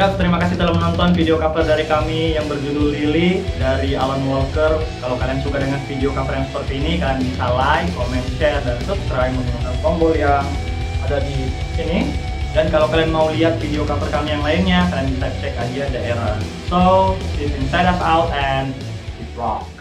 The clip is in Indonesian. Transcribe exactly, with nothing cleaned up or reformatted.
Ya, terima kasih telah menonton video cover dari kami yang berjudul Lily dari Alan Walker. Kalau kalian suka dengan video cover yang seperti ini, kalian bisa like, comment, share, dan subscribe menggunakan tombol yang ada di sini. Dan kalau kalian mau lihat video cover kami yang lainnya, kalian bisa cek aja daerah. So, this is Inside Us Out and keep rock.